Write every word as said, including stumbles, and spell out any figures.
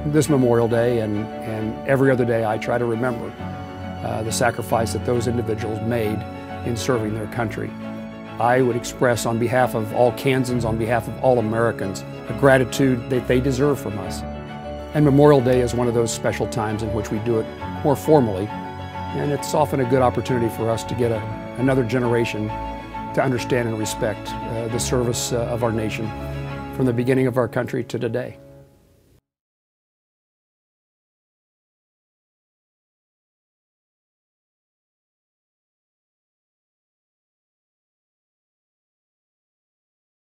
This Memorial Day and, and every other day, I try to remember uh, the sacrifice that those individuals made in serving their country. I would express on behalf of all Kansans, on behalf of all Americans, a gratitude that they deserve from us. And Memorial Day is one of those special times in which we do it more formally, and it's often a good opportunity for us to get a, another generation to understand and respect uh, the service uh, of our nation from the beginning of our country to today.